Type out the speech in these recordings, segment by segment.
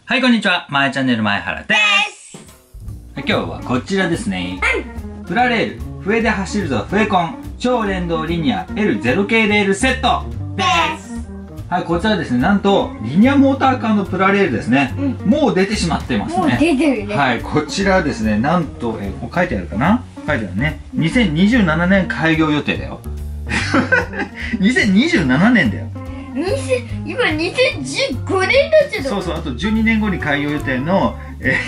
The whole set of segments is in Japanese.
はい、こんにちは。まえチャンネル前原です。今日はこちらですね。プラレール、笛で走るぞ笛コン、超連動リニア L0 系レールセットです。はい、こちらですね、なんと、リニアモーターカーのプラレールですね。もう出てしまってますね。 もう出てるね。 はい、こちらですね、なんと、ここ書いてあるかな、書いてあるね。2027年開業予定だよ。2027年だよ。 今2015年だけど。 そうそう、あと12年後に開業予定の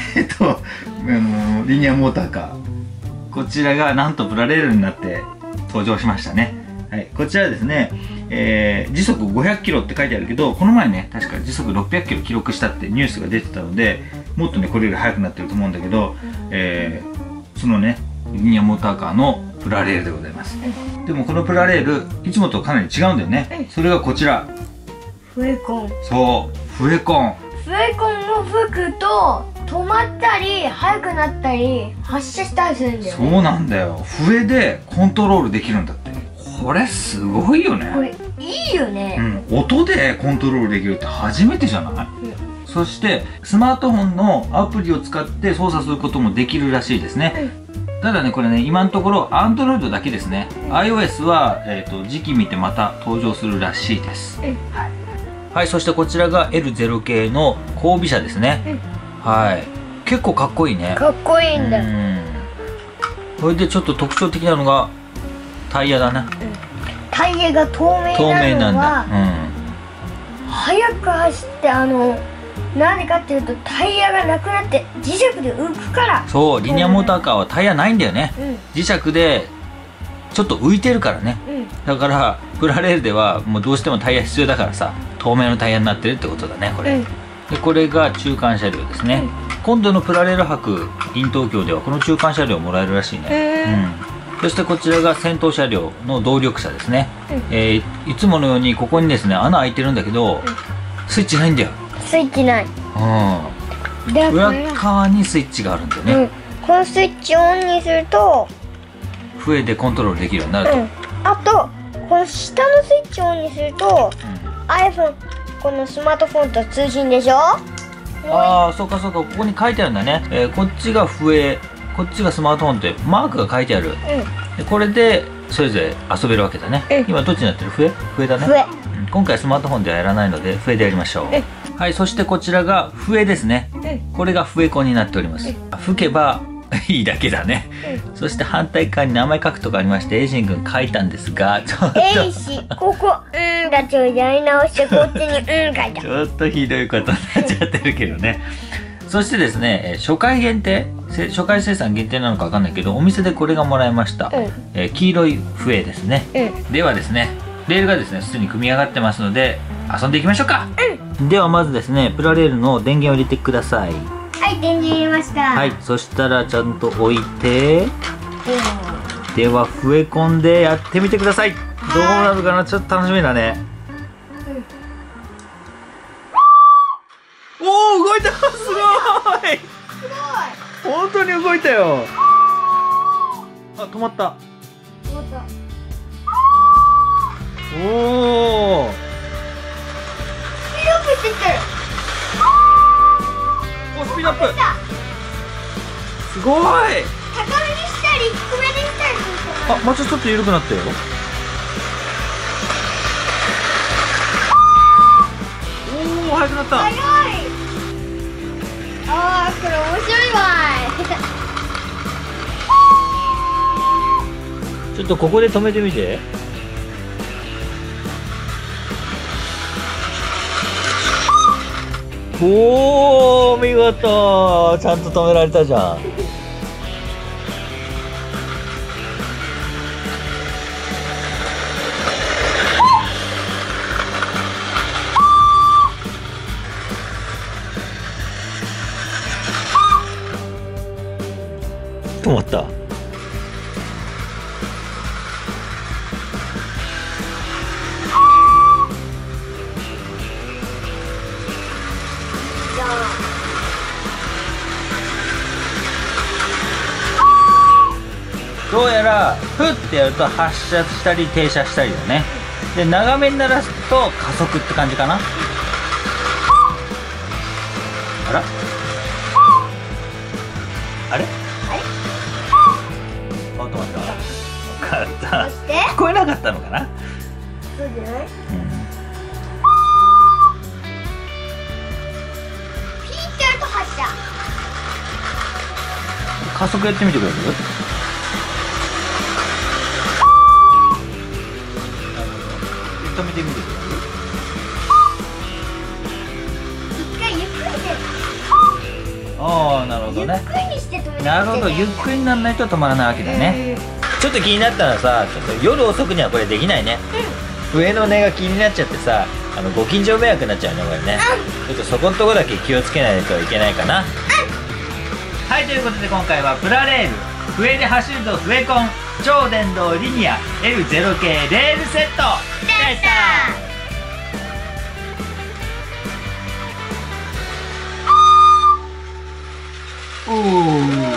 リニアモーターカー、こちらがなんとプラレールになって登場しましたね。はい、こちらですね、時速500キロって書いてあるけど、この前ね、確か時速600キロ記録したってニュースが出てたので、もっとねこれより速くなってると思うんだけど、そのねリニアモーターカーのプラレールでございます。でもこのプラレールいつもとかなり違うんだよね。それがこちら、 笛コン。 そう、笛コン。 笛コンを吹くと止まったり速くなったり発射したりするんだよね。 そうなんだよ。笛でコントロールできるんだって。これすごいよね。 これいいよね。 音でコントロールできるって初めてじゃない？そしてスマートフォンのアプリを使って操作することもできるらしいですね。ただね、これね、今のところ Android だけですね。iOS は、時期見てまた登場するらしいです。はい、そしてこちらが L0 系の後尾車ですね。はい、結構かっこいいね。 かっこいいんだ。 それでちょっと特徴的なのがタイヤだね。 タイヤが透明なのは速く走ってなんでかっていうとタイヤがなくなって磁石で浮くから。 そう、リニアモーターカーはタイヤないんだよね。磁石でちょっと浮いてるからね。だからプラレールではもうどうしてもタイヤ必要だからさ、透明のタイヤになってるってことだね、これ。でこれが中間車両ですね。今度のプラレール博 in 東京ではこの中間車両もらえるらしいね。そしてこちらが先頭車両の動力車ですね。いつものようにここにですね穴開いてるんだけど、スイッチないんだよ。 スイッチない。 裏側にスイッチがあるんだよね。 このスイッチをオンにすると笛でコントロールできるようになると。 あとこの下のスイッチをオンにすると、iPhone、このスマートフォンと通信でしょ。 ああ、そうかそうか、ここに書いてあるんだね。こっちが笛、こっちがスマートフォンってマークが書いてある。でこれでそれぞれ遊べるわけだね。今どっちになってる？笛だね。今回スマートフォンではやらないので笛でやりましょう。はい、そしてこちらが笛ですね。これが笛コンになっております。吹けばいいだけだね。そして反対側に名前書くとかありまして、エイシン君書いたんですが、ちょっとここだちょやり直してこっちに書いた。 ちょっとひどいことになっちゃってるけどね。そしてですね、初回限定、初回生産限定なのかわかんないけど、お店でこれがもらいました。黄色い笛ですね。ではですね、レールがですね、普通に組み上がってますので、遊んでいきましょうか。ではまずですね、プラレールの電源を入れてください。 はい、電源入れました。 はい、そしたらちゃんと置いて、では笛コンでやってみてください。どうなるかな、ちょっと楽しみだね。おお、動いた。すごい。本当に動いたよ。あ、止まった。おお。 スピードアップしてってる。 お、スピードアップ。すごい。 高めにしたり低めにしたりするから。 あ、またちょっと緩くなったよ。おお、速くなった。 速い。ああ、これ面白いわい。ちょっとここで止めてみて。おお、見事。ちゃんと止められたじゃん。止まった。どうやらフッてやると発射したり停車したりだね。で長めに鳴らすと加速って感じかな。 あら、あれ、あ、止まった。分かった。聞こえなかったのかな。 そうじゃない？ピーってやると発射。 加速やってみてくれる？止めてみてくれる？ 一回ゆっくりで。 ああ、なるほどね。 ゆっくりにして止めて。 なるほど、ゆっくりにならないと止まらないわけだね。ちょっと気になったらさ、ちょっと夜遅くにはこれできないね。上の音が気になっちゃってさ、ご近所迷惑になっちゃうね、これね。ちょっとそこのとこだけ気をつけないといけないかな。はい、ということで今回はプラレール笛で走ると笛コン超電動リニア L0 系レールセットでした。おー。